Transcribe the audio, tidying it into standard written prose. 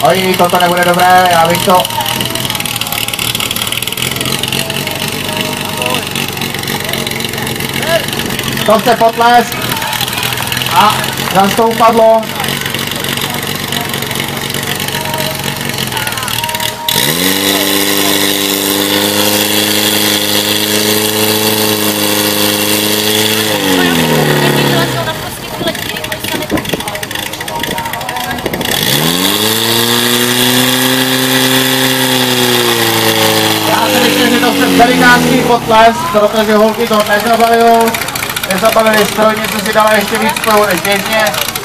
Oj, toto nebude dobré, já bych to... To chce potlesk. A zase to upadlo. Velikánský potlesk, protože holky to nezabavily strojnice si dala ještě víc spolu než běžně.